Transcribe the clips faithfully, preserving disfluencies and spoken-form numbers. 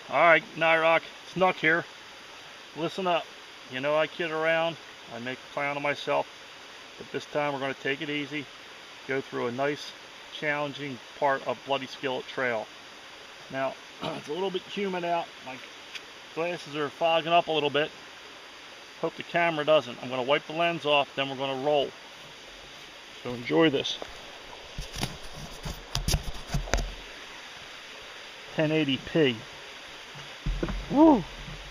Alright, Nyrock, Snuck here. Listen up. You know I kid around, I make a clown of myself, but this time we're going to take it easy, go through a nice, challenging part of Bloody Skillet Trail. Now, it's a little bit humid out, my glasses are fogging up a little bit. Hope the camera doesn't. I'm going to wipe the lens off, then we're going to roll. So enjoy this. ten eighty p. Woo!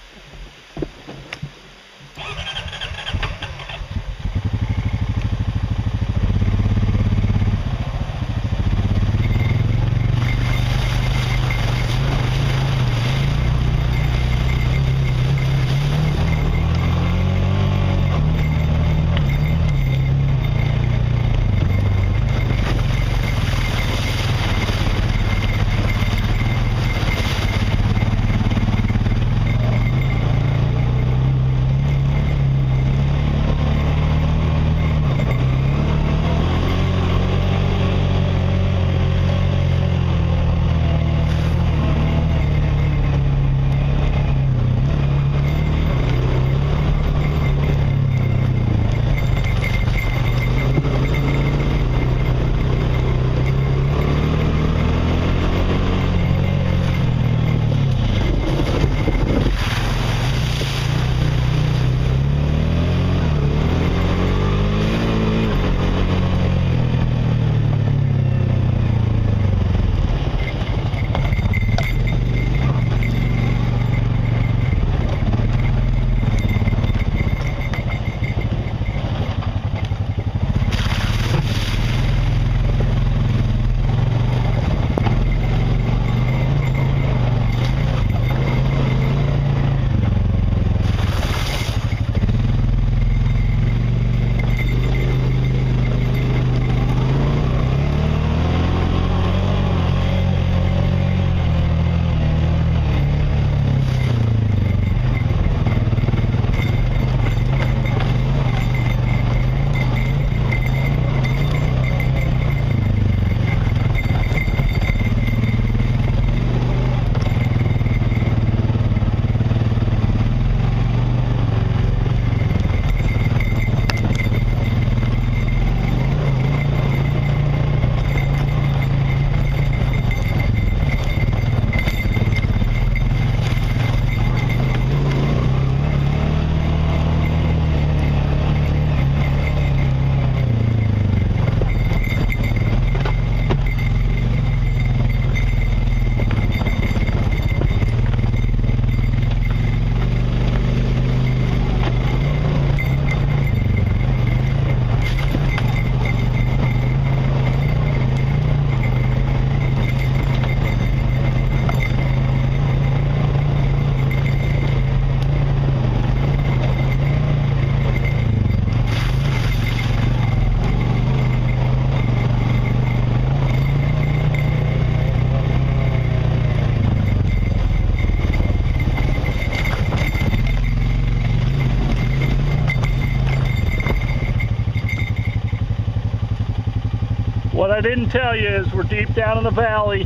What I didn't tell you is we're deep down in the valley,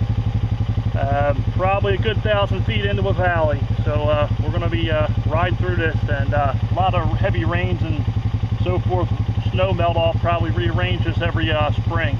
uh, probably a good thousand feet into a valley. So uh, we're going to be uh, riding through this, and uh, a lot of heavy rains and so forth. Snow melt off, probably rearrange this every uh, spring.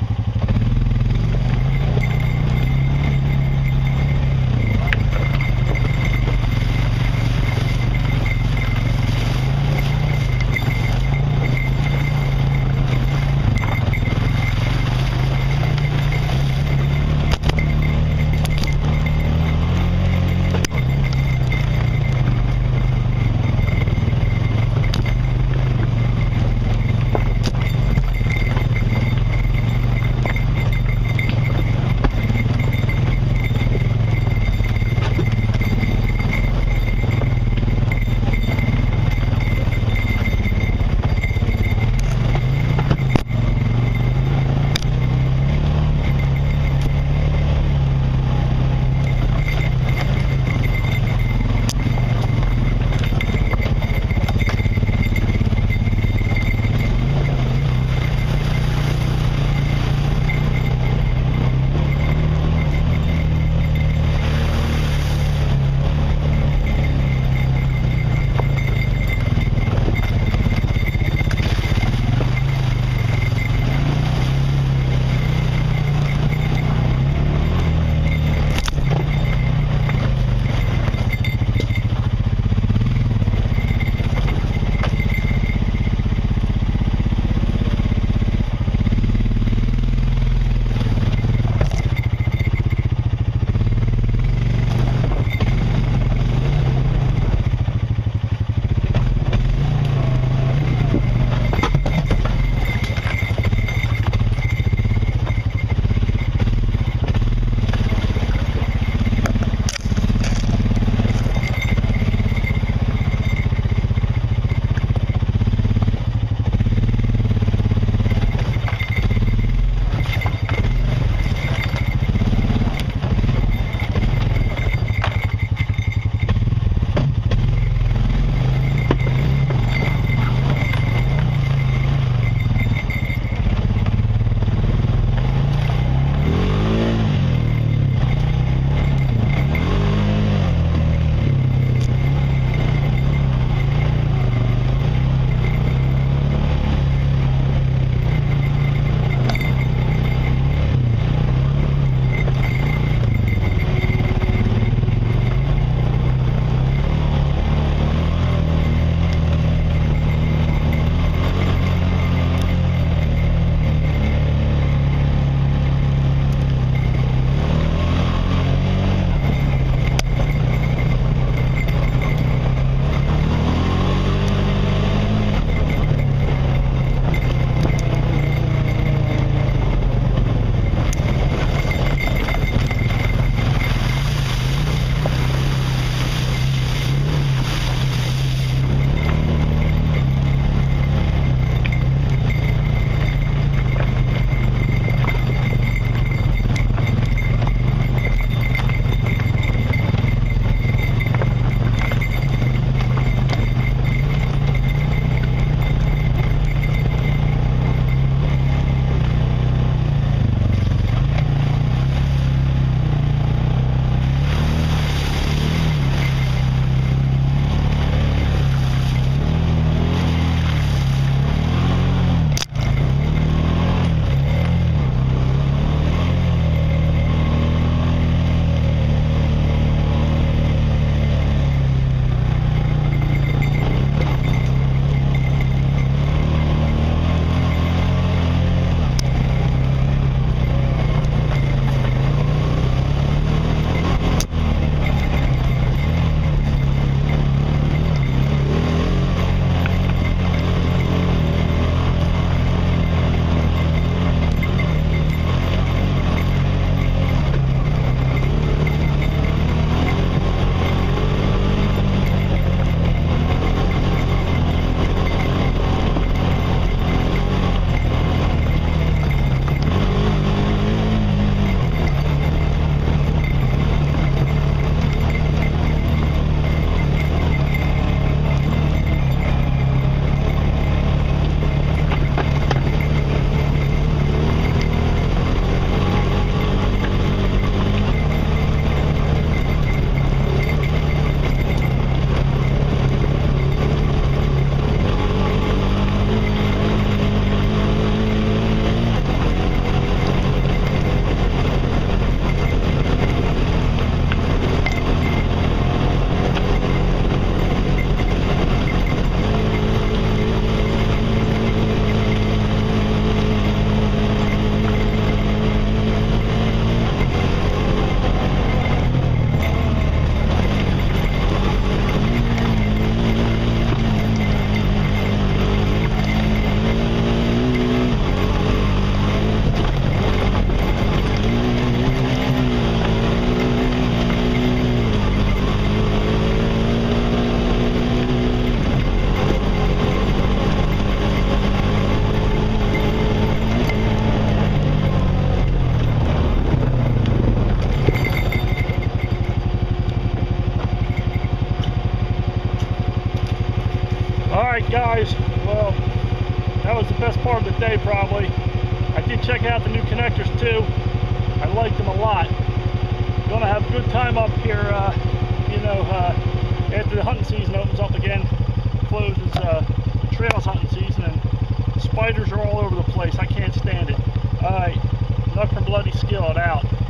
part of the day probably. I did check out the new connectors too. I like them a lot. Gonna have a good time up here, uh, you know, uh, after the hunting season opens up again, closes uh, the trails hunting season, and spiders are all over the place. I can't stand it. Alright, enough from Bloody Skillet, out.